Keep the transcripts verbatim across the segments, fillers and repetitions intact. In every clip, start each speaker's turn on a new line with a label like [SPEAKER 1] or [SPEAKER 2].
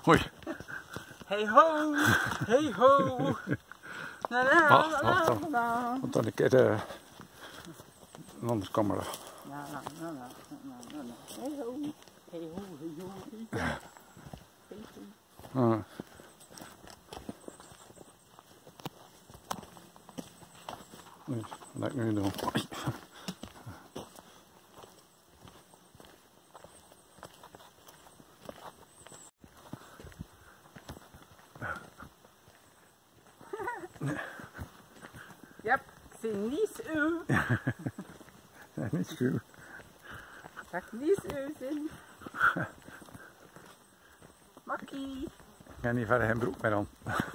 [SPEAKER 1] Hoi.
[SPEAKER 2] Hey ho, hey ho. Na, na,
[SPEAKER 1] Wacht,
[SPEAKER 2] na,
[SPEAKER 1] wacht
[SPEAKER 2] na,
[SPEAKER 1] dan.
[SPEAKER 2] na.
[SPEAKER 1] Want dan een keer de... een andere camera.
[SPEAKER 2] Na, na, na, na, na, na, na. Hey ho, hey ho, hey ho, hey ho. Hey ho.
[SPEAKER 1] Ah. Nee, wat ik nu doen.
[SPEAKER 2] Yep, c'est niet u.
[SPEAKER 1] Ja, niet veel.
[SPEAKER 2] Zeg niet u zin. Makkie.
[SPEAKER 1] Ik heb niet verder geen broek meer aan.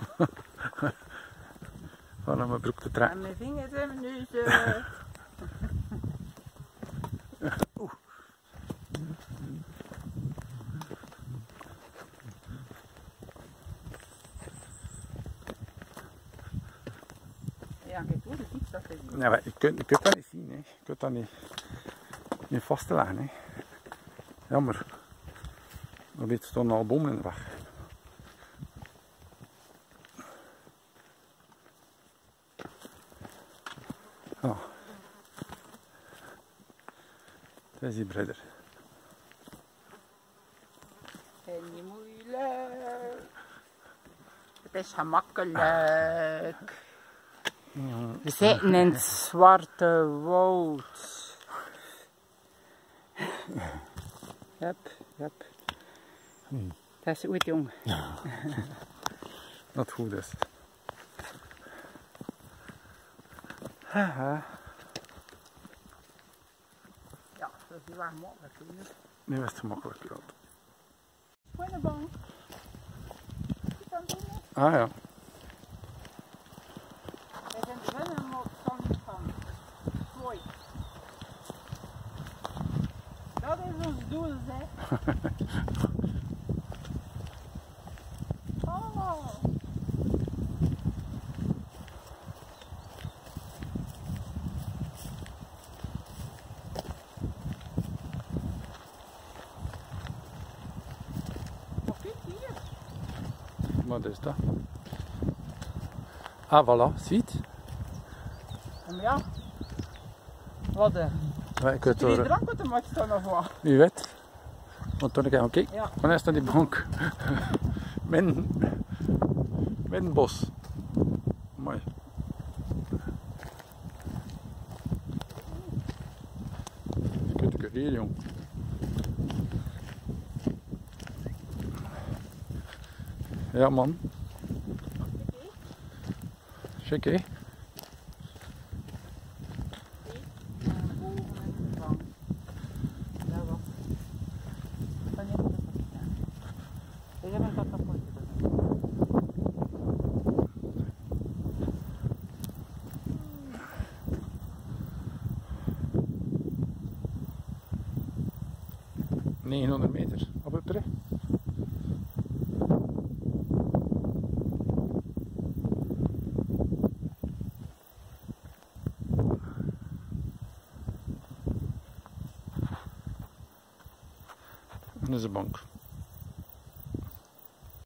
[SPEAKER 1] Van om mijn broek te trekken.
[SPEAKER 2] En mijn vingers in mijn neus.
[SPEAKER 1] Oeh.
[SPEAKER 2] Ja, kijk hoe de fiets dat te zien.
[SPEAKER 1] Ja, maar je kunt, je kunt dat niet zien, hè. Je kunt dat niet, niet vastleggen. Hè. Jammer. Dan weet er al bomen in de weg. Ja. Dat is die breder.
[SPEAKER 2] En niet moeilijk. Het is gemakkelijk. We zitten in het zwarte woud. Yep, yep.
[SPEAKER 1] Hmm.
[SPEAKER 2] Dat is goed, jong.
[SPEAKER 1] Dat goed is. Haha.
[SPEAKER 2] Ja, dat is waar mogelijk.
[SPEAKER 1] Nu is het gemakkelijk.
[SPEAKER 2] Spinnenbank.
[SPEAKER 1] Ah ja.
[SPEAKER 2] Wij zijn de winnenmotstand van Floyd. Dat is ons doel, hè. Oh. Wat is hier?
[SPEAKER 1] Wat is dat? Ah, voilà, ziet.
[SPEAKER 2] Maar ja. Wat een.
[SPEAKER 1] Ja, ik weet
[SPEAKER 2] Drie
[SPEAKER 1] er,
[SPEAKER 2] drank met de match dan nog wat.
[SPEAKER 1] wie weet. Want toen ik even kijk,
[SPEAKER 2] Ja.
[SPEAKER 1] dan is dat die bank. Min, min bos. Mooi. Je kunt het hier, jong. Ja, man. Check, hè? negenhonderd meter op het terug. Dat is de bank.